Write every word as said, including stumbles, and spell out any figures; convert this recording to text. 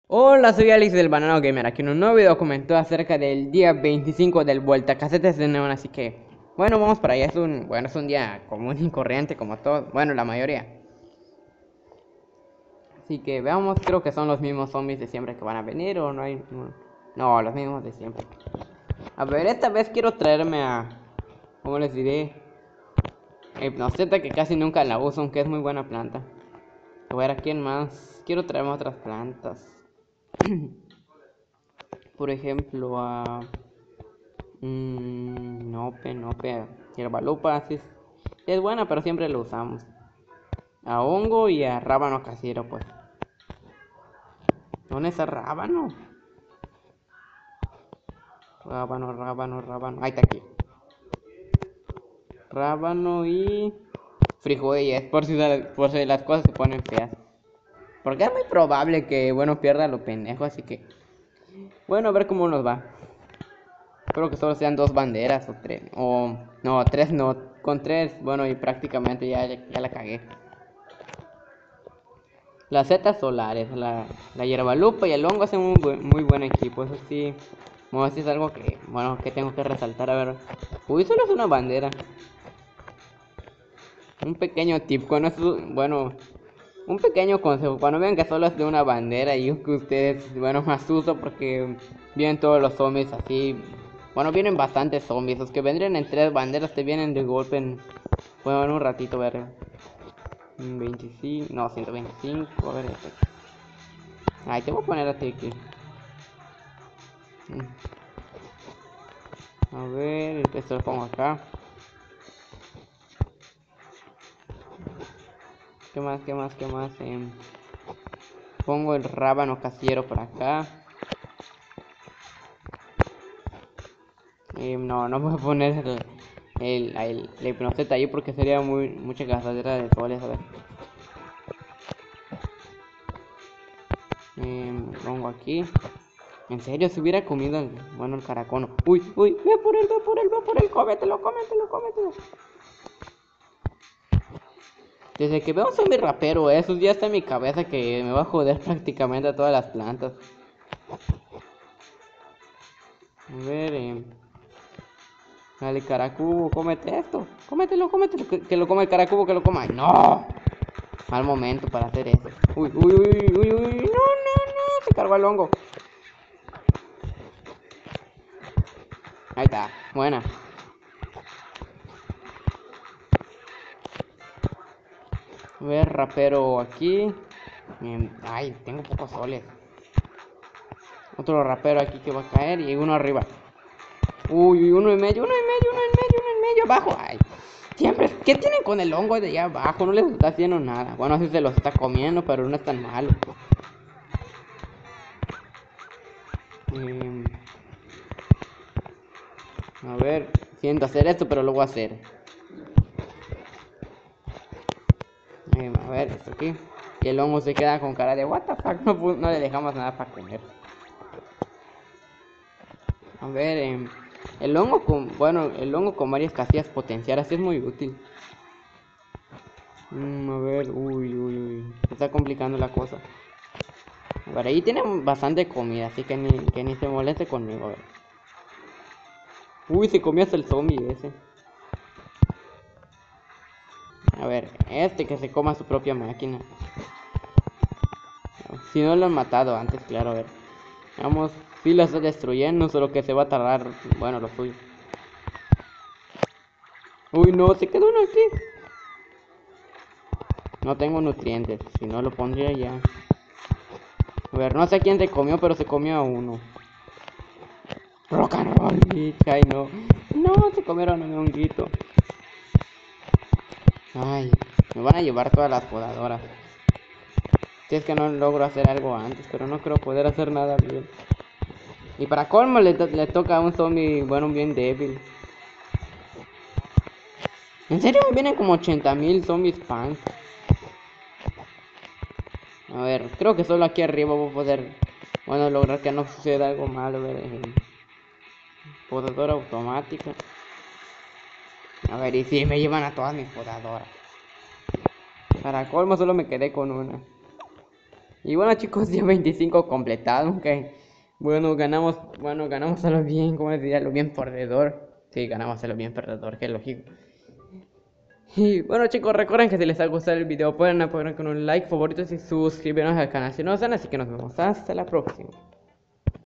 Hola, soy Alex del Banano Gamer. Aquí en un nuevo video comentó acerca del día veinticinco del Vuelta Casetes de Neón. Así que, bueno, vamos para allá. Es un, bueno, es un día común y corriente como todo. Bueno, la mayoría. Así que veamos, creo que son los mismos zombies de siempre que van a venir o no hay. No, no, los mismos de siempre. A ver, esta vez quiero traerme a, ¿cómo les diré? Hipnoceta, que casi nunca la uso, aunque es muy buena planta. A ver, ¿a quién más? Quiero traerme otras plantas. Por ejemplo, a... Mmm, nope, nope. Hierbalupa sí es, es buena, pero siempre lo usamos. A hongo y a rábano casero, pues. ¿Dónde está rábano? Rábano, rábano, rábano. Ahí está aquí. Rábano y frijoles, por si, por si las cosas se ponen feas. Porque es muy probable que, bueno, pierda lo pendejo, así que... Bueno, a ver cómo nos va. Espero que solo sean dos banderas o tres. O... No, tres no. Con tres, bueno, y prácticamente ya, ya la cagué. Las setas solares, la, la hierbalupa y el hongo hacen un buen, muy buen equipo. Eso sí, bueno, eso es algo que, bueno, que tengo que resaltar. A ver, uy, solo es una bandera. Un pequeño tip, cuando es, bueno, un pequeño consejo. Cuando vean que solo es de una bandera y que ustedes, bueno, me asusto porque vienen todos los zombies así. Bueno, vienen bastantes zombies. Los que vendrían en tres banderas te vienen de golpe en, bueno, en un ratito, a ver. veinticinco, no, ciento veinticinco, a ver esto. Ay, te voy a poner a ti aquí. A ver, esto lo pongo acá. ¿Qué más, qué más, qué más? Eh, pongo el rábano casillero por acá. Eh, no, no voy a poner el, el, el, la hipnoceta ahí porque sería muy mucha gastadera de soles, a ver. Eh, pongo aquí. En serio, si hubiera comido el, bueno, el caracono. Uy, uy, ve por él, ve por él, ve por él, cómetelo, cómetelo, cómetelo. Desde que veo un zombie rapero, esos ya está en mi cabeza que me va a joder prácticamente a todas las plantas. A ver, eh. Dale, caracubo, cómete esto. Cómetelo, cómetelo. Que, que lo come el caracubo, que lo coma. ¡No! Mal momento para hacer eso. Uy, uy, uy, uy, uy. No, no, no. Se cargó el hongo. Ahí está. Buena. A ver, rapero aquí. Ay, tengo pocos soles. Otro rapero aquí que va a caer y uno arriba. Uy, uno en medio, uno en medio, uno en medio, uno en medio, abajo. Ay, siempre. ¿Qué tienen con el hongo de allá abajo? No les está haciendo nada. Bueno, así se los está comiendo, pero no es tan malo. Eh, a ver, siento hacer esto, pero lo voy a hacer. Eh, a ver, esto aquí. Y el hongo se queda con cara de what the fuck. No, no le dejamos nada para comer. A ver, eh, el hongo con, bueno, el hongo con varias casillas potenciales es muy útil. Mm, a ver, uy, uy, uy. Se está complicando la cosa. A ver, ahí tienen bastante comida, así que ni, que ni se moleste conmigo. A ver. Uy, se comió hasta el zombie ese. A ver, este que se coma su propia máquina. Si no lo han matado antes, claro, a ver. Vamos, si lo está destruyendo, solo que se va a tardar, bueno, lo suyo. Uy, no, se quedó uno aquí. No tengo nutrientes, si no lo pondría ya. A ver, no sé quién se comió, pero se comió a uno. Rock and roll, bitch. Ay, no. No, se comieron a un honguito. Ay, me van a llevar todas las podadoras. Si es que no logro hacer algo antes, pero no creo poder hacer nada bien. Y para colmo le, to le toca a un zombie, bueno, bien débil. ¿En serio me vienen como ochenta mil zombies punk? A ver, creo que solo aquí arriba voy a poder, bueno, lograr que no suceda algo malo. A ver, eh, podadora automática. A ver, y si me llevan a todas mis podadoras. Para colmo solo me quedé con una. Y bueno chicos, día veinticinco completado, ok. Bueno, ganamos, bueno, ganamos a lo bien, como decía, a lo bien perdedor. Sí, ganamos a lo bien perdedor, que lógico. Y bueno chicos, recuerden que si les ha gustado el video pueden apoyar con un like, favorito y suscribirnos al canal si no lo hacen, así que nos vemos hasta la próxima.